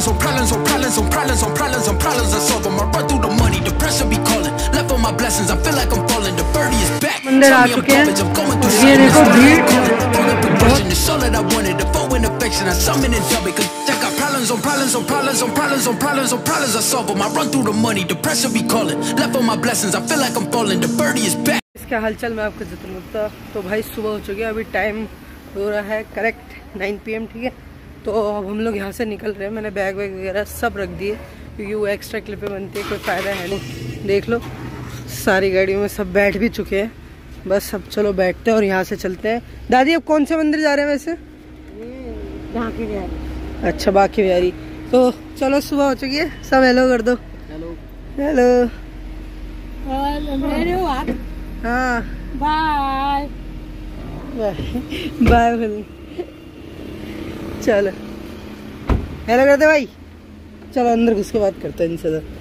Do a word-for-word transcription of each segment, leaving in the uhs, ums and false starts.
problems on problems on problems on problems on problems on problems I solve them. I run through the money, the pressure be calling. Left on my blessings, I feel like I'm falling. The birdie is back. मंदिर आ चुके हैं। ये देखो भीड़। It's all that I wanted. The foe in affection, I summon and dub it. Cause I got problems on problems on problems on problems on problems on problems I solve them. I run through the money, the pressure be calling. Left on my blessings, I feel like I'm falling. The birdie is back. इसका हालचाल मैं आपको जितना लगता। तो भाई सुबह हो चुकी है, अभी टाइम हो रहा है करेक्ट नाइन पी एम, ठीक है। तो अब हम लोग यहाँ से निकल रहे हैं। मैंने बैग वैग वगैरह सब रख दिए क्योंकि वो एक्स्ट्रा क्लिपें बनती है, कोई फ़ायदा है नहीं। देख लो सारी गाड़ियों में सब बैठ भी चुके हैं, बस अब चलो बैठते हैं और यहाँ से चलते हैं। दादी अब कौन से मंदिर जा रहे हैं वैसे? बांके बिहारी। अच्छा बांके बिहारी। तो चलो सुबह हो चुकी है, सब हेलो कर दो। Hello hello. हाँ बाय बाय बाय। चलो हेलो करते भाई, चलो अंदर घुस के बात करते हैं इनसे। तो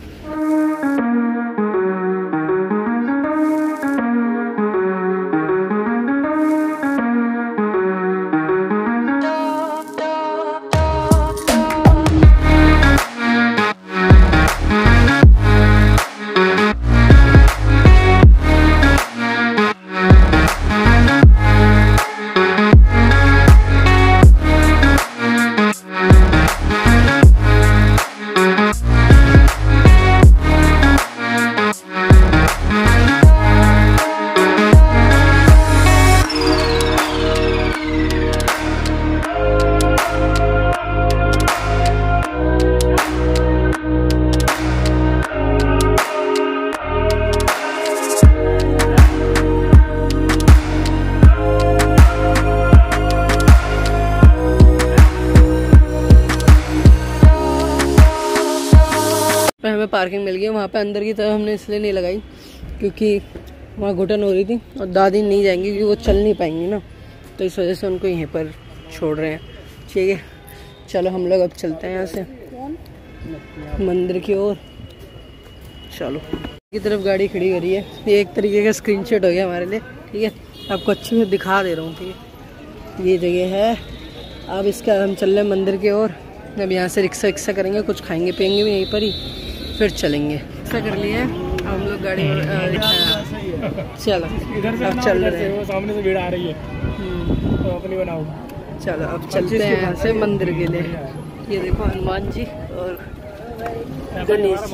हमें पार्किंग मिल गई। वहाँ पे अंदर की तरफ हमने इसलिए नहीं लगाई क्योंकि वहाँ घुटन हो रही थी और दादी नहीं जाएंगी क्योंकि वो चल नहीं पाएंगी ना, तो इस वजह से उनको यहीं पर छोड़ रहे हैं। ठीक है चलो हम लोग अब चलते हैं यहाँ से मंदिर की ओर। चलो की तरफ गाड़ी खड़ी करी है, ये एक तरीके का स्क्रीनशॉट हो गया हमारे लिए। ठीक है आपको अच्छे से दिखा दे रहा हूँ। ठीक है ये जगह है, अब इसका हम चल रहे हैं मंदिर की ओर। अब यहाँ से रिक्शा रिक्शा करेंगे, कुछ खाएंगे पियेंगे भी यहीं पर ही, फिर चलेंगे। रिक्शा कर लिए अब हम लोग गाड़ी चलो अब चल रहे हैं। सामने से भीड़ आ रही है तो अपनी बनाओ। चलो अब चलते हैं यहाँ से मंदिर के लिए। ये देखो हनुमान जी और गणेश जी।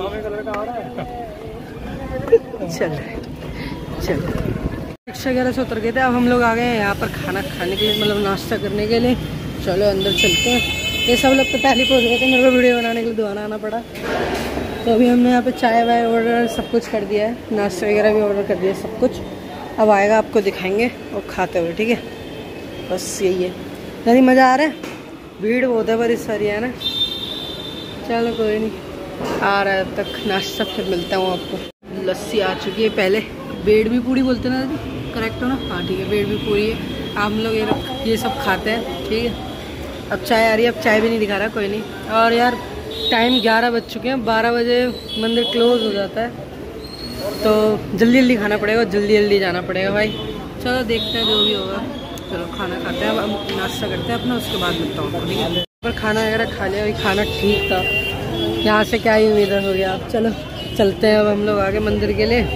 चल चलो रिक्शा वगैरह से उतर गए थे, अब हम लोग आ गए हैं यहाँ पर खाना खाने के लिए, मतलब नाश्ता करने के लिए। चलो अंदर चलते हैं। ये सब लोग तो पहले पहुँच गए थे, मेरे को वीडियो बनाने के लिए दोबारा आना पड़ा। तो अभी हमने यहाँ पे चाय वाय ऑर्डर सब कुछ कर दिया है, नाश्ता वगैरह भी ऑर्डर कर दिया है सब कुछ। अब आएगा आपको दिखाएंगे और खाते हुए। ठीक है बस यही है। नहीं मज़ा आ रहा है, भीड़ बहुत है पर इस सारी है ना। चलो कोई नहीं, आ रहा है अब तक नाश्ता, फिर मिलता हूँ आपको। लस्सी आ चुकी है, पहले बेड़ भी पूरी बोलते ना दादी, करेक्ट हो ना? हाँ ठीक है बेड़ भी पूरी है। हम लोग ये ये सब खाते हैं। ठीक है अब चाय आ रही है, अब चाय भी नहीं दिखा रहा कोई नहीं। और यार टाइम ग्यारह बज चुके हैं, बारह बजे मंदिर क्लोज हो जाता है, तो जल्दी जल्दी खाना पड़ेगा, जल्दी जल्दी जाना पड़ेगा भाई। चलो देखते हैं जो भी होगा। चलो खाना खाते हैं, अब नाश्ता करते हैं अपना, उसके बाद मिलता हूँ। ठीक है पर खाना वगैरह खा लिया, खाना ठीक था, यहाँ से क्या ही उम्मीद हो गया। अब चलो चलते हैं अब हम लोग आगे मंदिर के लिए।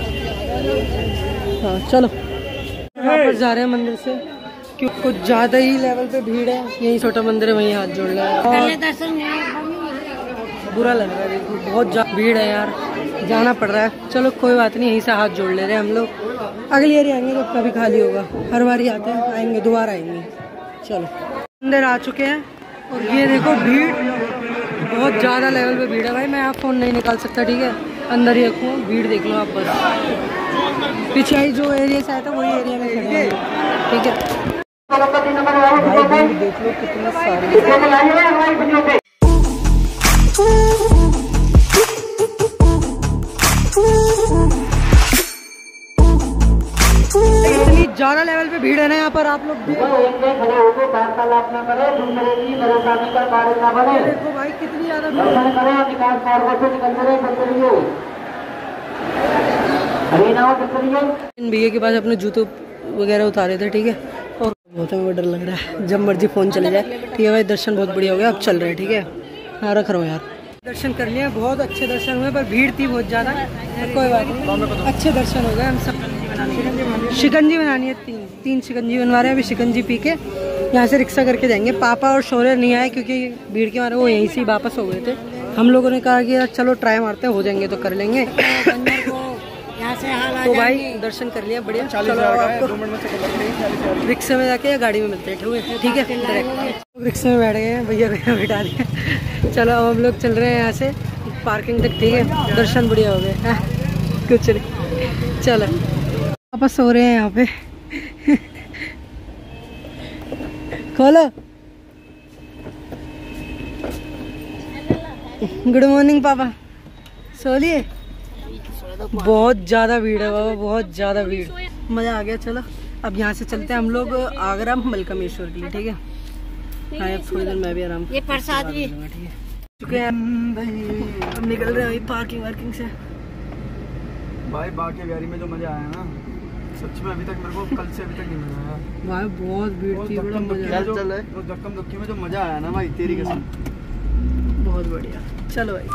हाँ चलो वापस जा रहे हैं मंदिर से क्योंकि कुछ ज़्यादा ही लेवल पे भीड़ है। यही छोटा मंदिर है, वहीं हाथ जोड़ रहा है और बुरा लग रहा है। देखो बहुत भीड़ है यार, जाना पड़ रहा है। चलो कोई बात नहीं, यहीं से हाथ जोड़ ले रहे हैं हम लोग। अगली बारी आएंगे जब कभी खाली होगा, हर बारी आते हैं आएंगे दोबारा आएंगे। चलो अंदर आ चुके हैं और ये देखो भीड़ बहुत ज़्यादा लेवल पे भीड़ है भाई। मैं यहाँ फ़ोन नहीं निकाल सकता, ठीक है अंदर ही रखूँ। भीड़ देख लो आप बस, पीछे ही जो एरिया से आया था वही एरिया में खड़े हैं। ठीक है भाई भीड़ देख लो कितनी सारी। इतनी ज्यादा लेवल पे भीड़ है ना यहाँ पर, आप लोग देखो भाई कितनी ज्यादा भीड़ है। भैया के पास अपने जूते वगैरह उतारे थे। ठीक है और बहुत हमें डर लग रहा है, जब मर्जी फोन चले जाए। ठीक है भाई दर्शन बहुत बढ़िया हो गया, अब चल रहे हैं। ठीक है हाँ रख रहा हूँ यार। दर्शन कर लिए, बहुत अच्छे दर्शन हुए, पर भीड़ थी बहुत ज़्यादा। कोई बात नहीं, अच्छे दर्शन हो गए। हम सब शिकंजी बनानी है, तीन तीन शिकंजी बनवा रहे हैं। अभी शिकंजी पी के यहाँ से रिक्शा करके जाएंगे। पापा और शौर्य नहीं आए क्योंकि भीड़ के मारे वो यहीं से वापस हो गए थे। हम लोगों ने कहा कि यार चलो ट्राई मारते हैं, हो जाएंगे तो कर लेंगे। तो भाई दर्शन कर लिया, बढ़िया। चलो आपको रिक्शे में जाके या गाड़ी में मिलते हैं, ठीक है? डायरेक्ट रिक्शे में बैठ गए हैं, भैया भैया बैठा दिया। चलो अब हम लोग चल रहे हैं यहाँ से पार्किंग तक, ठीक है? दर्शन बढ़िया हो गए, कुछ नहीं। चलो वापस सो रहे हैं यहाँ पे। खोलो। गुड मॉर्निंग पापा, सो लिए? बहुत ज़्यादा भीड़ है बाबा, बहुत ज़्यादा भीड़। मज़ा आ गया। चलो अब यहाँ से चलते हैं हम लोग आगरा मलकामेश्वर के लिए, ठीक है? हाँ अब थोड़ी देर मैं भी आराम ये प्रसाद भी चुके हैं। अब निकल रहे हैं पार्किंग वार्किंग से। भाई बाकी बिहारी में जो मजा आया ना, सच में अभी तक मेरे को कल से अभी तक नहीं मिला यार। भाई बहुत भीड़ थी, बड़ा मजा आया। वो धक्कम धक्की में जो मजा आया ना भाई, तेरी कसम बहुत बढ़िया। चलो भाई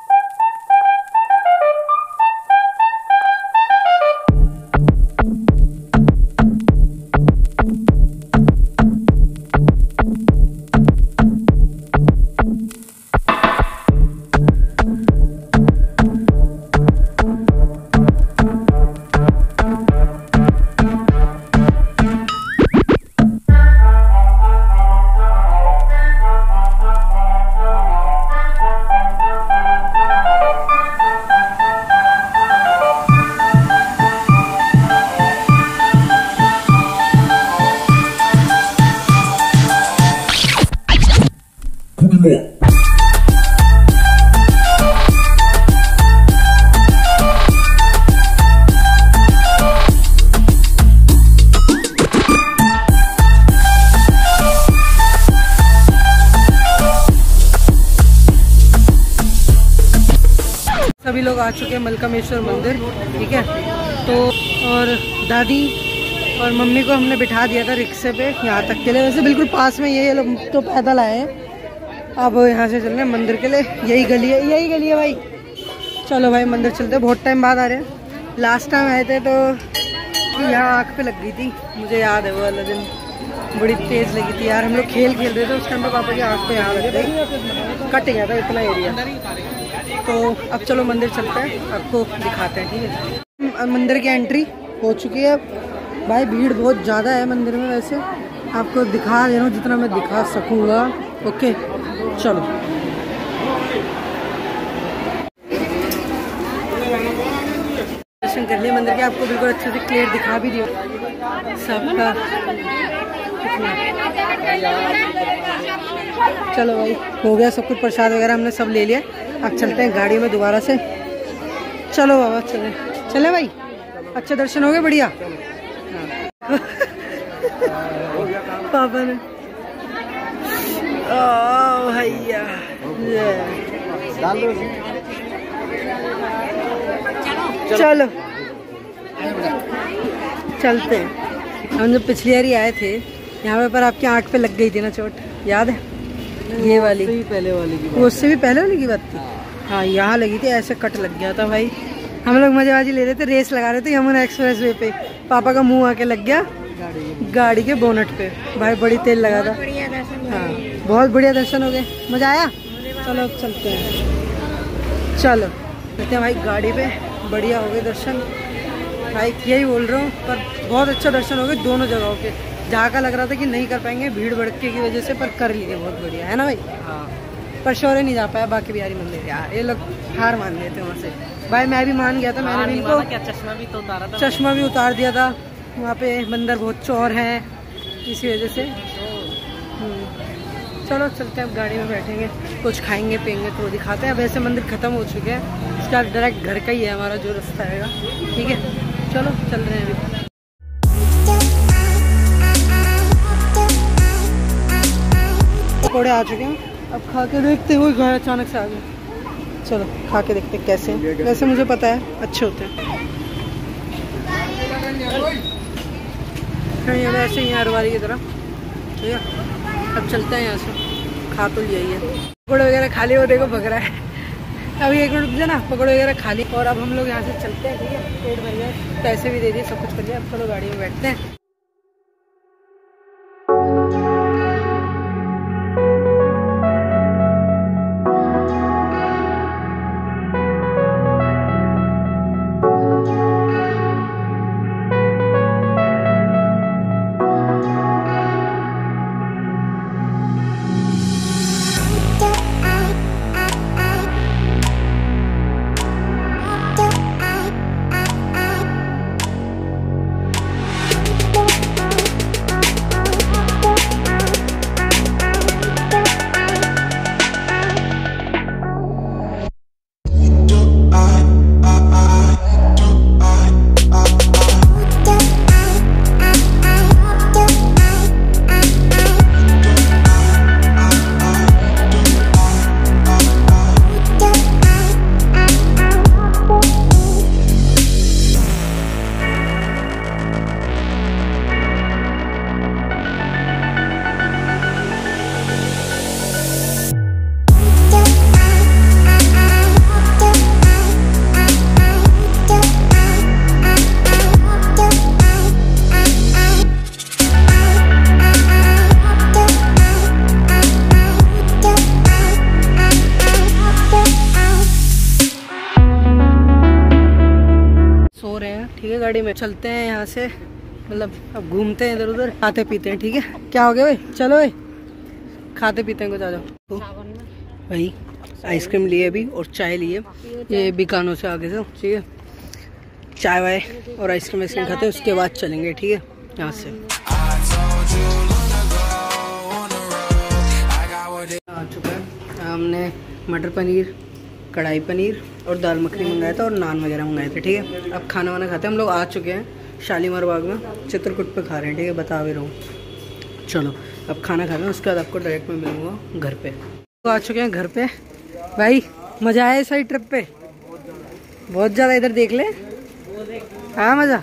सभी लोग आ चुके हैं मलकामेश्वर मंदिर, ठीक है? तो और दादी और मम्मी को हमने बिठा दिया था रिक्शे पे यहाँ तक के लिए। वैसे बिल्कुल पास में, ये लोग तो पैदल आए हैं। अब यहाँ से चल रहे हैं मंदिर के लिए। यही गली है, यही गली है भाई। चलो भाई मंदिर चलते हैं, बहुत टाइम बाद आ रहे हैं। लास्ट टाइम आए थे तो यहाँ आँख पे लग गई थी, मुझे याद है वो वाला दिन, बड़ी तेज़ लगी थी यार। हम लोग खेल खेल रहे थे उस टाइम पे, पापा की आँख पे यहाँ लग गई, कट गया था इतना एरिया। तो अब चलो मंदिर चलते हैं, आपको दिखाते हैं, ठीक है? मंदिर की एंट्री हो चुकी है। भाई भीड़ बहुत ज़्यादा है मंदिर में, वैसे आपको दिखा दे रहा हूँ जितना मैं दिखा सकूँगा। ओके चलो दर्शन कर लिए मंदिर के, आपको बिल्कुल अच्छे से क्लियर दिखा भी दिया सबका। चलो भाई हो गया सब कुछ, प्रसाद वगैरह हमने सब ले लिया। अब चलते हैं गाड़ी में दोबारा से। चलो बाबा चले चले भाई, अच्छे दर्शन हो गए, बढ़िया। पापा ने ओ भैया चलो चलते हैं। हम जब पिछली बार आए थे यहाँ पे, पर आपकी आँख पे लग गई थी ना चोट, याद है? ये वाली उससे भी पहले वाली की बात, उससे भी पहले वाली की बात थी। हाँ यहाँ लगी थी, ऐसे कट लग गया था भाई। हम लोग मजेबाजी ले रहे थे, रेस लगा रहे थे यमुना एक्सप्रेस वे पे। पापा का मुंह आके लग गया गाड़ी के बोनट पे, भाई बड़ी तेल लगा था। हाँ बहुत बढ़िया दर्शन हो गए, मजा आया। चलो अब चलते हैं, चलो चलते हैं भाई गाड़ी पे। बढ़िया हो गए दर्शन भाई, यही बोल रहा हूँ, पर बहुत अच्छा दर्शन हो गए दोनों जगहों के। जहाँ का लग रहा था कि नहीं कर पाएंगे भीड़ भड़के की वजह से, पर कर लिए, बहुत बढ़िया है ना भाई? हाँ पर शौर्य नहीं जा पाया बाकी बिहारी मंदिर यार, ये लोग हार मान गए थे वहाँ से। भाई मैं भी मान गया था, मैंने भी इनको चश्मा भी तो उतारा था, चश्मा भी उतार दिया था। वहाँ पे मंदिर बहुत चोर हैं इसी वजह से। चलो चलते हैं, अब गाड़ी में बैठेंगे, कुछ खाएंगे पियेंगे तो दिखाते हैं। वैसे मंदिर ख़त्म हो चुके हैं, इसका डायरेक्ट घर का ही है हमारा जो रास्ता आएगा, ठीक है? चलो चल रहे हैं अभी। पकौड़े आ चुके हैं, अब खा के देखते हुए घर अचानक से आ गए। चलो खा के देखते कैसे। वैसे मुझे पता है अच्छे होते हैं, वैसे ही हरवारी की तरह, ठीक है? अब चलते हैं यहाँ से। खा तो लिया ही है। पकौड़े वगैरह खा लिए, वो देखो भग रहा है। अभी एक मिनट रुक ना, पकौड़े वगैरह खा ली और अब हम लोग यहाँ से चलते हैं, ठीक है। पेट भर गया, पैसे भी दे दिए, सब कुछ कर लिया, अब चलो गाड़ी में बैठते हैं। ठीक है, गाड़ी में चलते हैं यहाँ से, मतलब अब घूमते हैं इधर उधर, खाते पीते हैं, ठीक है। क्या हो गया भाई, चलो भाई खाते पीते हैं कुछ, आ जाओ। तो भाई आइसक्रीम लिए अभी और चाय लिए, ये बीकानो से आगे से, ठीक है। चाय वाय और आइसक्रीम आइसक्रीम खाते हैं, उसके बाद चलेंगे, ठीक है, यहाँ से। आ चुका है, हमने मटर पनीर, कढ़ाई पनीर और दाल मखनी मंगाया था और नान वगैरह मंगाए थे, ठीक है। अब खाना वाना खाते हैं। हम लोग आ चुके हैं शालीमार बाग में, चित्रकूट पे खा रहे हैं, ठीक है, बता भी रहा हूँ। चलो अब खाना खा रहे हैं, उसके बाद आपको डायरेक्ट में मिलूँगा घर पे। तो आ चुके हैं घर पे। भाई मज़ा आया इस वाली ट्रिप पे? बहुत ज़्यादा। इधर देख ले, हाँ मज़ा।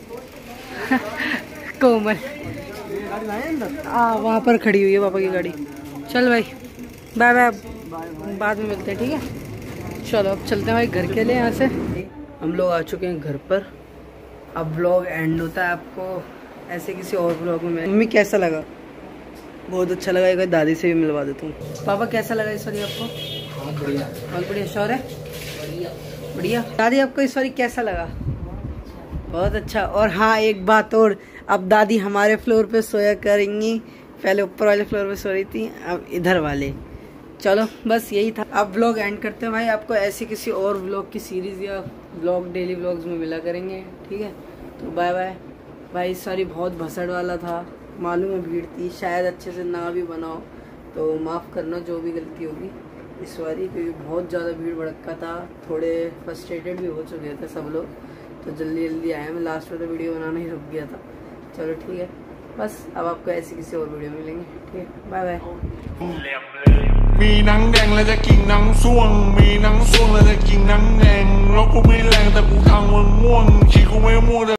कोमल हाँ वहाँ पर खड़ी हुई है पापा की गाड़ी। चल भाई बाय बाय, बाद में मिलते हैं, ठीक है। चलो अब चलते हैं भाई घर के लिए। यहाँ से हम लोग आ चुके हैं घर पर। अब व्लॉग एंड होता है, आपको ऐसे किसी और व्लॉग में। मम्मी कैसा लगा? बहुत अच्छा लगा। एक दादी से भी मिलवा देता हूँ। पापा कैसा लगा इस बारी आपको? बहुत बढ़िया, बहुत बढ़िया। श्योर है? बढ़िया बढ़िया। दादी आपको इस बारी कैसा लगा? बहुत अच्छा। और हाँ एक बात और, अब दादी हमारे फ्लोर पे सोया करेंगी। पहले ऊपर वाले फ्लोर पे सो रही थी, अब इधर वाले। चलो बस यही था। अब व्लॉग एंड करते हैं भाई। आपको ऐसी किसी और व्लॉग की सीरीज़ या व्लॉग डेली व्लॉग्स में मिला करेंगे, ठीक है। तो बाय बाय भाई। सॉरी बहुत भसड़ वाला था, मालूम है भीड़ थी, शायद अच्छे से ना भी बनाओ तो माफ़ करना जो भी गलती होगी इस बारी, क्योंकि बहुत ज़्यादा भीड़ भड़का था। थोड़े फ्रस्ट्रेटेड भी हो चुके थे सब लोग, तो जल्दी जल्दी आए। मैं लास्ट में तो वीडियो बनाना ही रुक गया था। चलो ठीक है, बस अब आपको ऐसी किसी और वीडियो में मिलेंगे, ठीक है। Bye bye. มีหนังแดงแล้วจะกินหนังส้วงมีหนังส้วงแล้วจะกินหนังแดงแล้วกูไม่แรงแต่กูทางมันม่วงชีกูไม่ม่วง